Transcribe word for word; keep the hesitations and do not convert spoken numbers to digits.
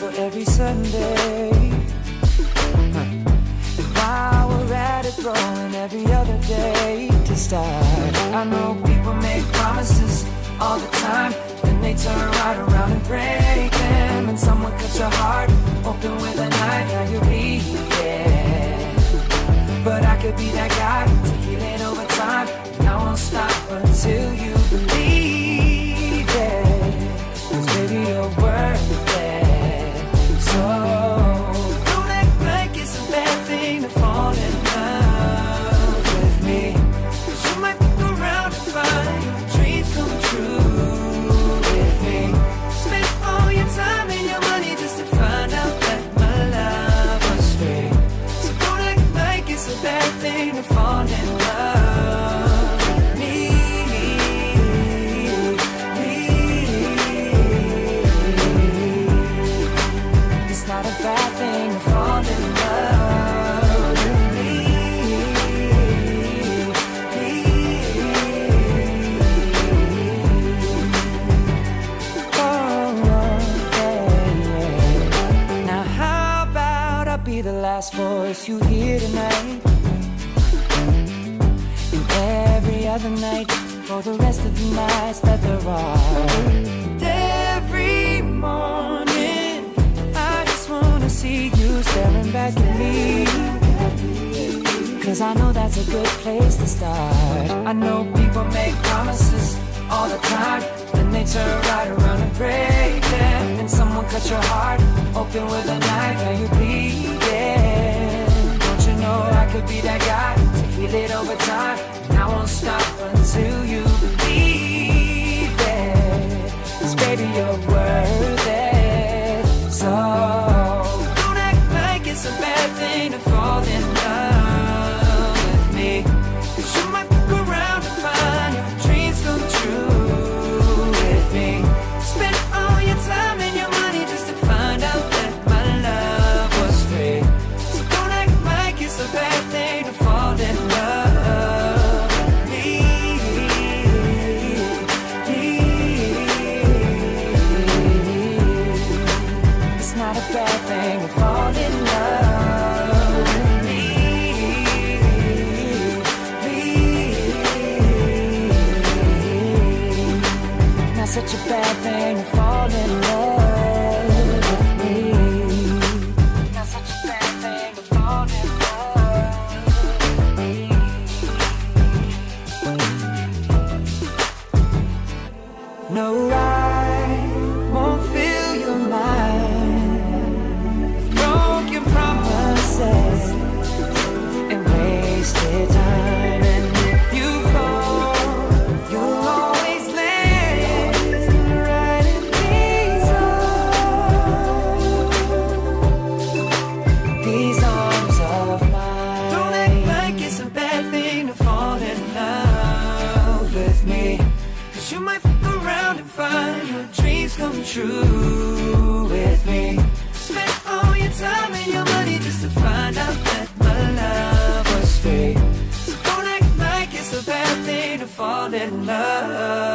for every Sunday. And while we're at it, throwing every other day to start. I know people make promises all the time, then they turn right around and break them. And someone cut your heart open with a knife, now you're bleeding. But I could be that guy to heal it over time, and I won't stop until you believe it. 'Cause baby, you're worth it. So don't act like it's a bad thing to fall in love with me, 'cause you might fuck around and find your dreams come true with me. Spend all your time and your money just to find out that my love was free. So don't act like it's a bad thing to fall in love with me. It's not a bad thing to fall in love with me. Oh, yeah. Now how about I be the last voice you hear tonight, and every other night for the rest of the nights that there are. And every morning I just wanna see you staring back at me, 'cause I know that's a good place to start. I know people make promises all the time, then they turn right around and break them. And someone cut your heart open with a knife, now you're bleeding. Don't you know I could be that guy to heal it over time, and I won't stop until you believe it. 'Cause baby, you're worth it. So don't act like it's a bad thing to fall in love with me, 'cause you might fuck around and find your dreams come true with me. Spend all your time and your money just to find out that my love was free. So don't act like it's a bad thing to fall in love with me. It's not a bad thing to fall in love with me. Not such a bad thing to fall in love with me. Not such a bad thing to fall in love with me. No, I won't fill your mind with broken promises and wasted time. And if you fall, you'll always land right in these arms, these arms of mine. Don't act like it's a bad thing to fall in love with me, 'cause you might fuck around and find your dreams come true with me. Spend all your time and your money just to find out that my love was free. So don't act like it's a bad thing to fall in love.